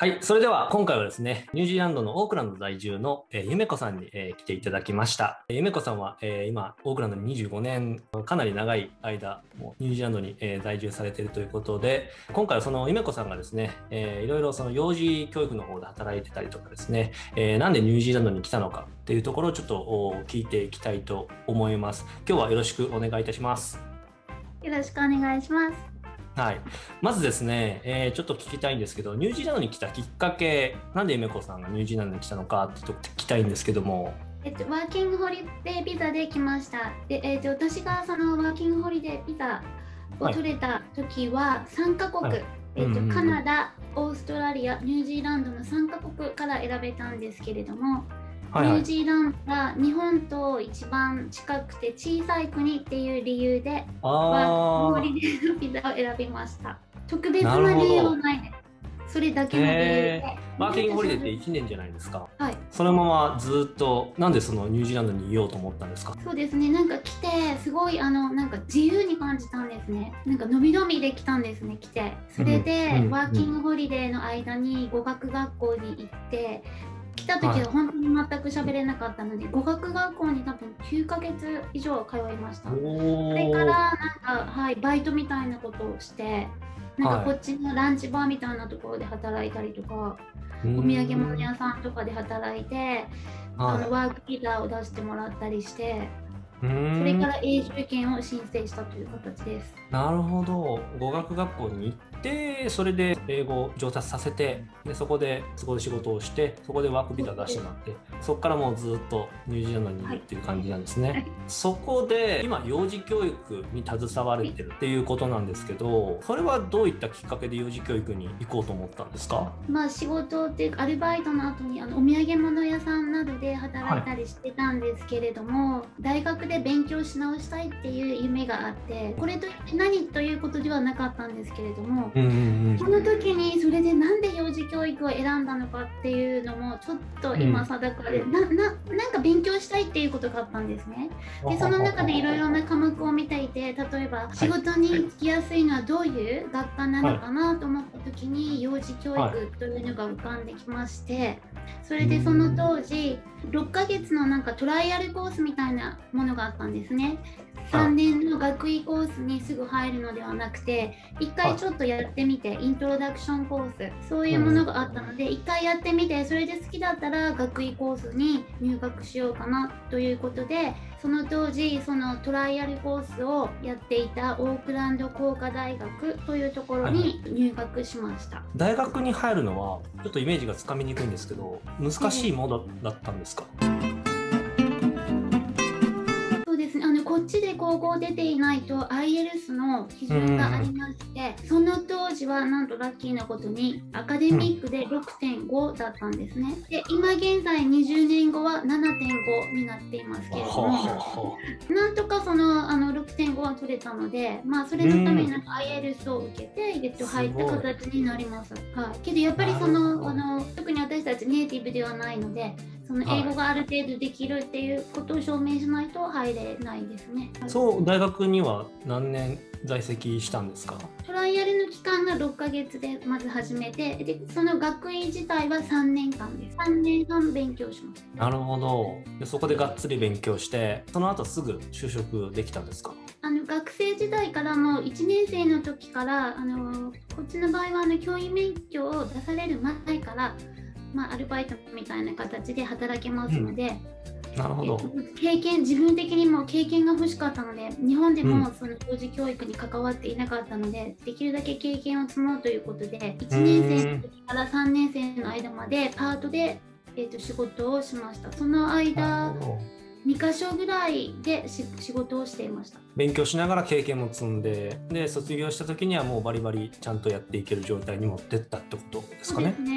はい。それでは今回はですね、ニュージーランドのオークランド在住の、ゆめこさんに、来ていただきました。ゆめこさんは、今、オークランドに25年、かなり長い間、もうニュージーランドに、在住されているということで、今回はそのゆめこさんがですね、いろいろその幼児教育の方で働いてたりとかですね、なんでニュージーランドに来たのかっていうところをちょっと聞いていきたいと思います。今日はよろしくお願いいたします。 よろしくお願いします。 はい。まずですね、ちょっと聞きたいんですけど、ニュージーランドに来たきっかけ、なんでゆめこさんがニュージーランドに来たのかってちょっと聞きたいんですけども。 ワーキングホリデービザで来ました。で、私がそのワーキングホリデービザを取れた時は3カ国、カナダ、オーストラリア、ニュージーランドの3カ国から選べたんですけれども、ニュージーランドが日本と一番近くて小さい国っていう理由でワーキングホリデーのビザを選びました。特別な理由はないです。それだけの理由で。 ワーキングホリデーって1年じゃないですか。 はい。 そのままずっと、なんでそのニュージーランドにいようと思ったんですか？ そうですね。なんか来て、すごいなんか自由に感じたんですね。なんかのびのびできたんですね、来て。それで、ワーキングホリデーの間に語学学校に行って、来た時は本当に全く喋れなかったので、語学学校に多分9ヶ月以上通いました。それからなんか、バイトみたいなことをして、なんかこっちのランチバーみたいなところで働いたりとか、お土産物屋さんとかで働いて、ワークビザを出してもらったりして、それから永住権を申請したという形です。 なるほど。語学学校に行って、それで英語を上達させて、でそこで仕事をして、そこでワークビザ出してもらって、そこからもうずっとニュージーランドにいるっていう感じなんですね。はい、そこで今幼児教育に携われてるっていうことなんですけど、それはどういったきっかけで幼児教育に行こうと思ったんですか？ まあ仕事っていうかアルバイトの後にお土産物屋さんなどで働いたりしてたんですけれども、大学で勉強し直したいっていう夢があって、これといって何ということではなかったんですけれども、その時にそれでなんで幼児教育を選んだのかっていうのもちょっと今定かで、なんか勉強したいっていうことがあったんですね。でその中でいろいろな科目を見ていて、例えば仕事に就きやすいのはどういう学科なのかなと思った時に幼児教育というのが浮かんできまして、それでその当時6ヶ月のなんかトライアルコースみたいなものがあったんですね。3年の学位コースにすぐ入るのではなくて、1回ちょっとやってみて、イントロダクションコース、そういうものがあったので、1回やってみて、それで好きだったら学位コースに入学しようかなということで、その当時、そのトライアルコースをやっていたオークランド工科大学というところに入学しました。 大学に入るのは、ちょっとイメージがつかみにくいんですけど、難しいものだったんですか？ こっちで高校出ていないと IELTS の基準がありまして、その当時はなんとラッキーなことにアカデミックで 6.5 だったんですね。で今現在20年後は 7.5 になっていますけれども、なんとかその6.5 は取れたので、まあそれのためにIELTS を受けて入った形になります。けどやっぱりその特に私たちネイティブではないので、その英語がある程度できるっていうことを証明しないと入れないですね。 そう、大学には何年在籍したんですか？ トライアルの期間が6ヶ月でまず始めて、でその学位自体は3年間です。3年間勉強します。 なるほど。でそこでがっつり勉強して、その後すぐ就職できたんですか？ 学生時代からも1年生の時からこっちの場合は教員免許を出される前から、アルバイトみたいな形で働けますので、 なるほど。 自分的にも経験が欲しかったので、日本でもその幼児教育に関わっていなかったので、できるだけ経験を積もうということで、1年生の時から3年生の間までパートで、仕事をしました。その間2カ所ぐらいで仕事をしていました。 勉強しながら経験も積んで、卒業した時にはもうバリバリちゃんとやっていける状態に持ってったってことですかね。 そうですね。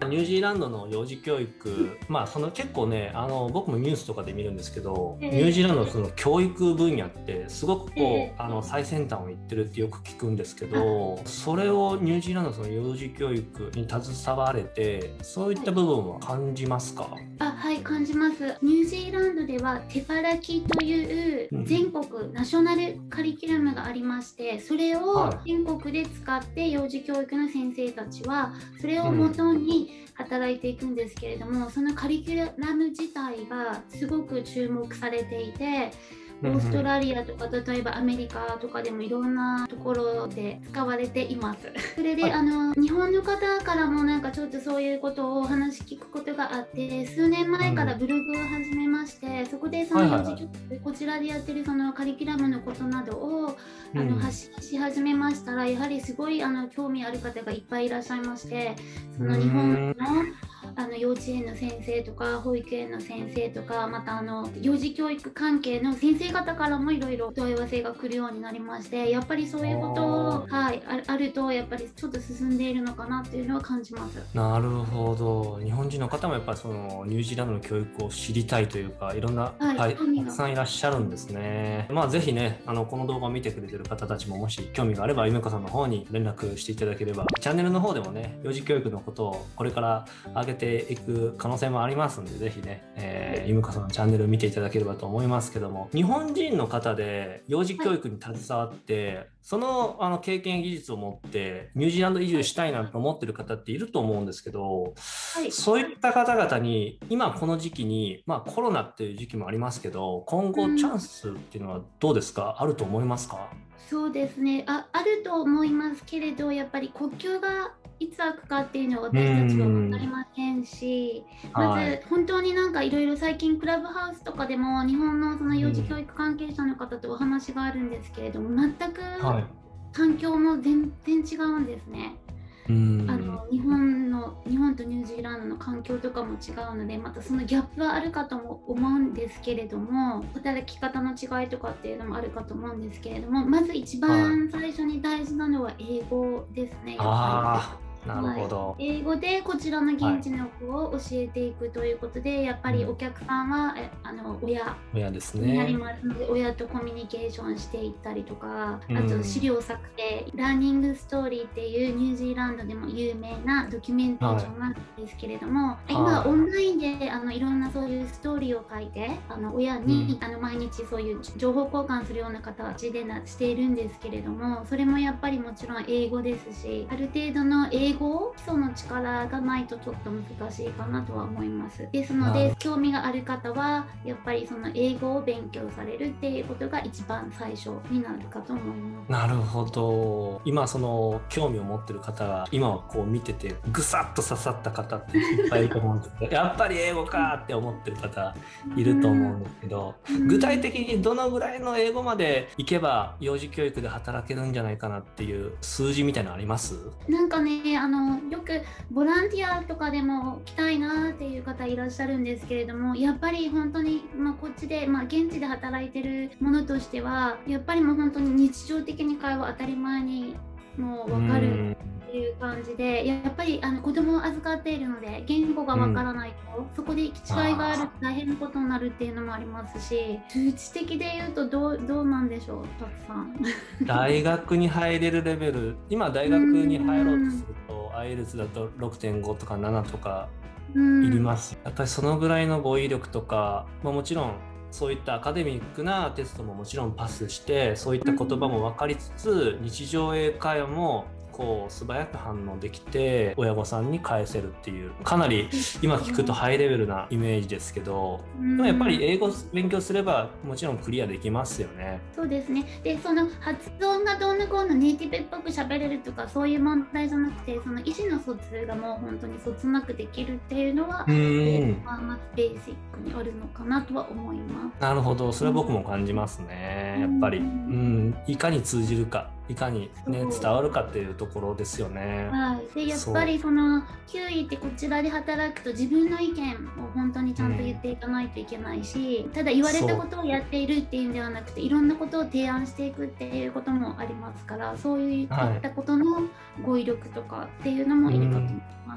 ニュージーランドの幼児教育、その結構ね、僕もニュースとかで見るんですけど、ニュージーランドのその教育分野ってすごく最先端を言ってるってよく聞くんですけど、それをニュージーランドのその幼児教育に携われて、そういった部分は感じますか？ はい、感じます。ニュージーランドでは手払きという全国ナショナルカリキュラムがありまして、それを全国で使って幼児教育の先生たちはそれをもとに働いていくんですけれども、そのカリキュラム自体がすごく注目されていて、オーストラリアとか例えばアメリカとかでもいろんなところで使われています。それで、日本の方からもなんかちょっとそういうことをお話聞くことがあって、数年前からブログを始めまして、そこでその幼児教育、こちらでやってるそのカリキュラムのことなどを発信し始めましたら、やはりすごい興味ある方がいっぱいいらっしゃいまして、その日本の幼稚園の先生とか保育園の先生とか、また幼児教育関係の先生方からもいろいろ問い合わせが来るようになりまして、やっぱりそういうことを、あるとやっぱりちょっと進んでいるのかなっていうのは感じます。 なるほど。日本人の方もやっぱりそのニュージーランドの教育を知りたいというか、いろんな、たくさんいらっしゃるんですね。ぜひね、この動画を見てくれてる方たちももし興味があれば、ゆめこさんの方に連絡していただければ、チャンネルの方でもね、幼児教育のことをこれから上げていく可能性もありますんで、ぜひね、ゆめこさんのチャンネルを見ていただければと思いますけども、日本人の方で幼児教育に携わって、その経験技術を持ってニュージーランド移住したいなと思ってる方っていると思うんですけど、そういった方々に今この時期に、コロナっていう時期もありますけど、今後チャンスっていうのはどうですか？あると思いますか？ そうですね、あると思いますけれど、やっぱり国境がいつ開くかっていうのは私たちは分かりませんし、まず本当になんかいろいろ最近クラブハウスとかでも日本のその幼児教育関係者の方とお話があるんですけれども、全く環境も全然違うんですね。日本とニュージーランドの環境とかも違うので、またそのギャップはあるかとも思うんですけれども、働き方の違いとかっていうのもあるかと思うんですけれども、まず一番最初に大事なのは英語ですね。 なるほど。 英語でこちらの現地の子を教えていくということで、やっぱりお客さんは親ですになりね。 ますので、親とコミュニケーションしていったりとか、あと資料作成、ラーニングストーリーっていうニュージーランドでも有名なドキュメンテーションなんですけれども、今オンラインでいろんなそういうストーリーを書いて親に毎日そういう情報交換するような形でしているんですけれども、それもやっぱりもちろん英語ですし、ある程度の英語基礎の力がないとちょっと難しいかなとは思います。ですので、興味がある方はやっぱりその英語を勉強されるっていうことが一番最初になるかと思います。 なるほど。今その興味を持ってる方が今こう見ててぐさっと刺さった方っていっぱいいると思うんですけど、やっぱり英語かって思ってる方いると思うんですけど、具体的にどのぐらいの英語までいけば幼児教育で働けるんじゃないかなっていう数字みたいなのあります？ なんかね、よくボランティアとかでも来たいなっていう方いらっしゃるんですけれども、やっぱり本当に、こっちで、現地で働いてるものとしては、やっぱりもう本当に日常的に会話当たり前にもう分かるっていう感じで、やっぱり子供を預かっているので言語が分からないと、そこで違いがあると大変なことになるっていうのもありますし、数値的で言うとどうなんでしょう、たくさん。 大学に入れるレベル、今大学に入ろうとするとIELTS だと 6.5 とか7とかいります。やっぱりそのぐらいの語彙力とか、もちろんそういったアカデミックなテストももちろんパスして、そういった言葉も分かりつつ、日常英会話もこう素早く反応できて親御さんに返せるっていう、かなり今聞くとハイレベルなイメージですけど、でもやっぱり英語勉強すればもちろんクリアできますよね。 そうですね。で、その発音がどうのこうのネイティブっぽく喋れるとかそういう問題じゃなくて、その意思の疎通がもう本当にそつなくできるっていうのは、まずベーシックにあるのかなとは思います。 なるほど、それは僕も感じますね。やっぱり、いかに通じるか、いかに、ね、伝わるかっていうところですよね。 でやっぱりその9位ってこちらで働くと自分の意見を本当にちゃんと言っていかないといけないし、ただ言われたことをやっているっていうんではなくて、いろんなことを提案していくっていうこともありますから、そういったことの語彙力とかっていうのもいるかと思います。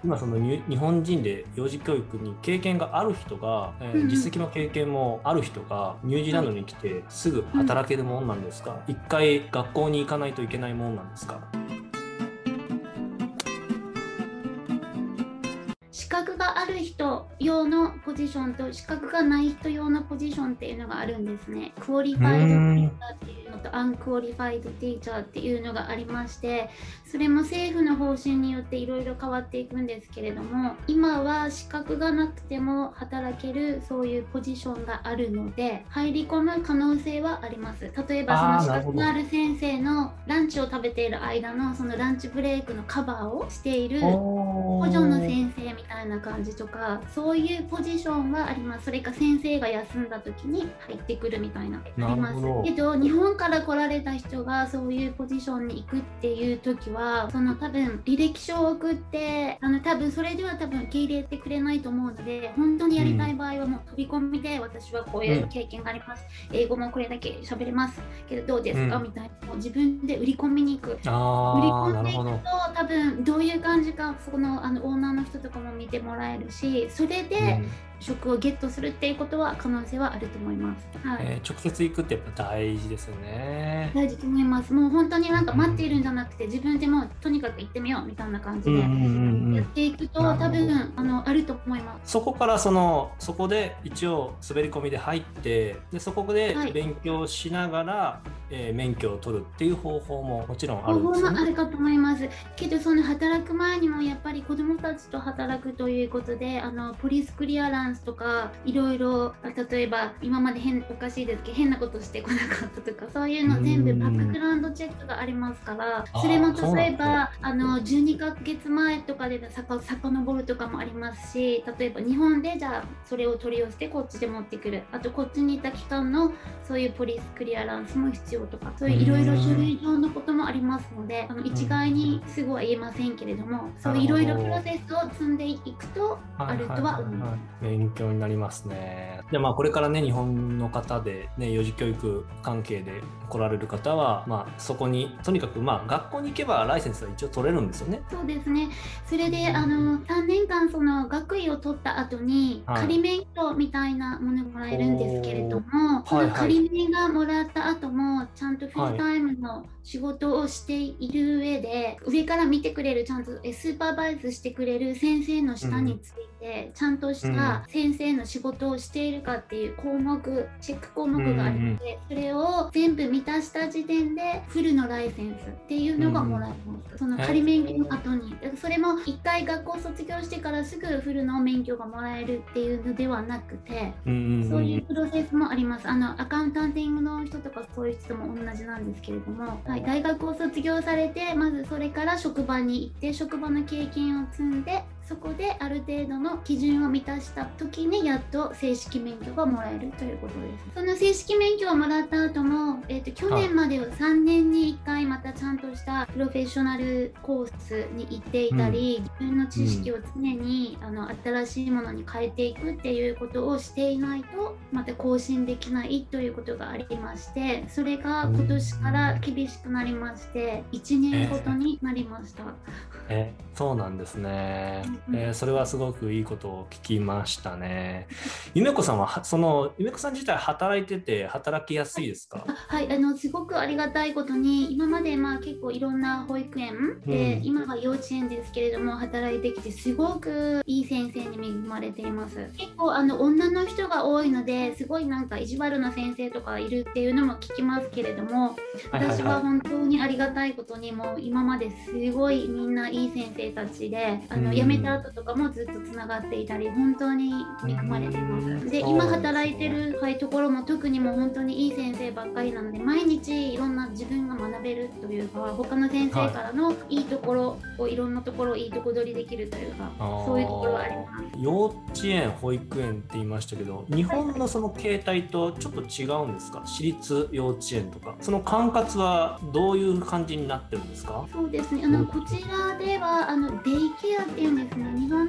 今その日本人で幼児教育に経験がある人が、実績の経験もある人がニュージーランドに来てすぐ働けるもんなんですか？一回学校に行かないといけないもんなんですか？ 資格がある人用のポジションと資格がない人用のポジションっていうのがあるんですね。クオリファイドティーチャーっていうのとアンクオリファイドティーチャーっていうのがありまして、それも政府の方針によっていろいろ変わっていくんですけれども、今は資格がなくても働けるそういうポジションがあるので入り込む可能性はあります。例えばその資格がある先生のランチを食べている間のそのランチブレイクのカバーをしている補助の先生みたいな感じとか、そういうポジションはあります。それか先生が休んだ時に入ってくるみたいなありますけど、日本から来られた人がそういうポジションに行くっていう時はその多分履歴書を送って多分それでは多分受け入れてくれないと思うので、本当にやりたい場合はもう飛び込みで、私はこういう経験があります、英語もこれだけ喋れますけどどうですか、みたいな自分で売り込みに行く。売り込んでいくと多分どういう感じかそのオーナーの人とかも見てもらえるし、それで職をゲットするっていうことは可能性はあると思います。 直接行くってやっぱ大事ですよね。 大事と思います。もう本当になんか待っているんじゃなくて、自分でもとにかく行ってみようみたいな感じでやっていくと多分あると思います。 そこからそこで一応滑り込みで入ってでそこで勉強しながら、免許を取るっていう方法ももちろんあるんですよね。 方法もあるかと思いますけど、その働く前にもやっぱり子どもたちと働くということでポリスクリアランスとかいろいろ、例えば今までおかしいですけど変なことしてこなかったとか、そういうの全部バックグラウンドチェックがありますから、それも例えば12ヶ月前とかで遡るとかもありますし、例えば日本でじゃあそれを取り寄せてこっちで持ってくる、あとこっちにいた期間のそういうポリスクリアランスも必要とか、そういういろいろ書類上のこともありますので一概にすぐは言えませんけれども、そういろいろプロセスを積んでいくとあるとは思います。 勉強になりますね。でこれからね日本の方でね幼児教育関係で来られる方は、そこにとにかく学校に行けばライセンスは一応取れるんですよね。 そうですね。それで3年間その学位を取った後に仮免許みたいなものがもらえるんですけれども、その仮免がもらった後もちゃんとフルタイムの仕事をしている上で、上から見てくれるちゃんとスーパーバイズしてくれる先生の下についてちゃんとした先生の仕事をしているかっていう項目、チェック項目があるので、それを全部満たした時点でフルのライセンスっていうのがもらえます。その仮免許の後に、それも1回学校卒業してからすぐフルの免許がもらえるっていうのではなくて、そういうプロセスもあります。アカウンタンティングの人とかそういう人も同じなんですけれども、大学を卒業されてまずそれから職場に行って職場の経験を積んで、そこである程度の基準を満たした時にやっと正式免許がもらえるということです。その正式免許をもらった後も、去年までは3年に1回またちゃんとしたプロフェッショナルコースに行っていたり、自分の知識を常に新しいものに変えていくっていうことをしていないとまた更新できないということがありまして、それが今年から厳しくなりまして1年ごとになりました。 そうなんですね。それはすごくいいことを聞きましたね。ゆめこさんはゆめこさん自体働いてて働きやすいですか？ はい、すごくありがたいことに今まで結構いろんな保育園で、今は幼稚園ですけれども働いてきてすごくいい先生に恵まれています。結構女の人が多いのですごいなんか意地悪な先生とかいるっていうのも聞きますけれども、私は本当にありがたいことにもう今まですごいみんないい先生たちで辞めた後とかもずっとつながっていたり本当に恵まれています。で今働いてる、ところも特にもう本当にいい先生ばっかりなので、毎日いろんな自分が学べるというか他の先生からのいいところをいろんなところをいいとこ取りできるというか、そういうところはあります。 幼稚園保育園って言いましたけど、日本のその形態とちょっと違うんですか？私立幼稚園とかその管轄はどういう感じになってるんですか？ そうですね、こちらではデイケアっていうんですね。日本でいうと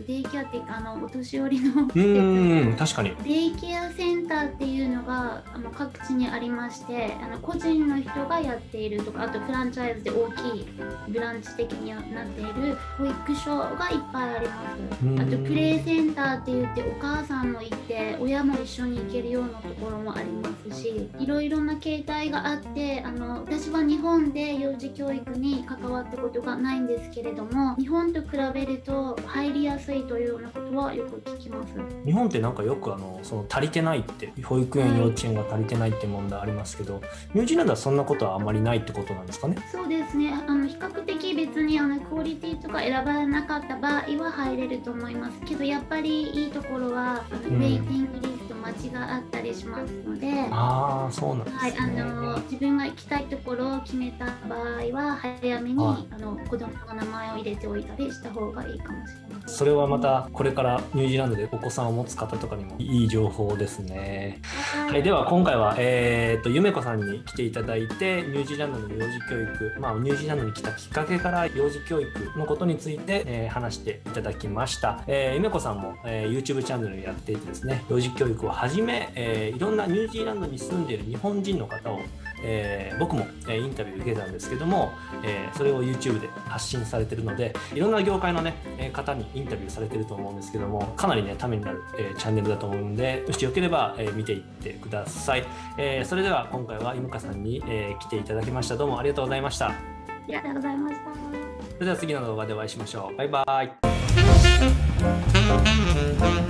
デイケアってお年寄りの施設、確かにデイケアセンターっていうのが各地にありまして、個人の人がやっているとか、あとフランチャイズで大きいブランチ的になっている保育所がいっぱいあります。あとプレイセンターって言ってお母さんも行って親も一緒に行けるようなところもありますし、いろいろな形態があって、私は日本で幼児教育に関わったことがないんですけれども、日本と比べると入りやすいというようなことはよく聞きます。 日本ってなんかよくその足りてないって、保育園、幼稚園が足りてないって問題ありますけど、ニュージーランドはそんなことはあまりないってことなんですかね。 そうですね、比較的別にクオリティとか選ばなかった場合は入れると思いますけど、やっぱりいいところはウェイティングリスト待ちがあったりしますので、 そうなんですね。 自分が行きたいところを決めた場合は早めに子供の名前を入れておいたりした方がいいかもしれません。 それはまたこれからニュージーランドでお子さんを持つ方とかにもいい情報ですね。はい、では今回は、ゆめこさんに来ていただいて、ニュージーランドの幼児教育、ニュージーランドに来たきっかけから幼児教育のことについて、話していただきました。ゆめこさんも、YouTube チャンネルをやっていてですね、幼児教育をはじめ、いろんなニュージーランドに住んでいる日本人の方を僕もインタビュー受けたんですけども、それを YouTube で発信されているので、いろんな業界の、方にインタビューされていると思うんですけども、かなりためになる、チャンネルだと思うので、もしよければ、見ていってください。それでは今回はゆめかさんに、来ていただきました。どうもありがとうございました。 ありがとうございました。 それでは次の動画でお会いしましょう。バイバイ。